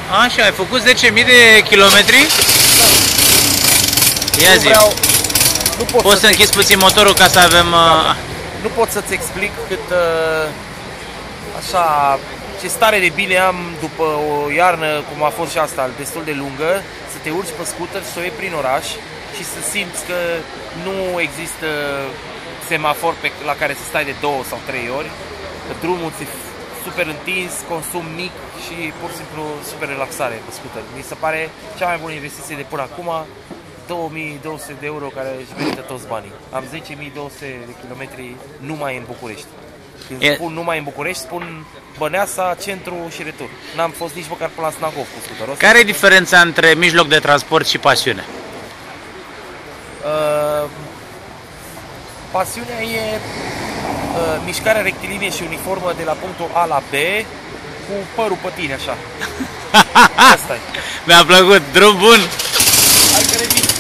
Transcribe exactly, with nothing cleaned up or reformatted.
Așa, ai făcut zece mii de kilometri? Da. Ia nu zi. vreau, nu pot Poți să închizi puțin motorul ca să avem... Da. Nu pot să-ți explic cât așa, ce stare de bine am după o iarnă, cum a fost și asta, destul de lungă, să te urci pe scooter, să o iei prin oraș și să simți că nu există semafor pe, la care să stai de două sau trei ori, că drumul ți-e super întins, consum mic și pur și simplu super relaxare pe scooter. Mi se pare cea mai bună investiție de până acum, două mii două sute de euro care își merită toți banii. Am zece mii două sute de kilometri numai în București. Când e... spun numai în București, spun Băneasa, centru și retur. N-am fost nici măcar până la Snagov cu scooterul. Care e diferența între mijloc de transport și pasiune? Uh, pasiunea e uh, mișcarea rectilinie și uniformă de la punctul A la B cu părul pe tine, așa. Asta e. Mi-a plăcut, drum bun! Hai că revin.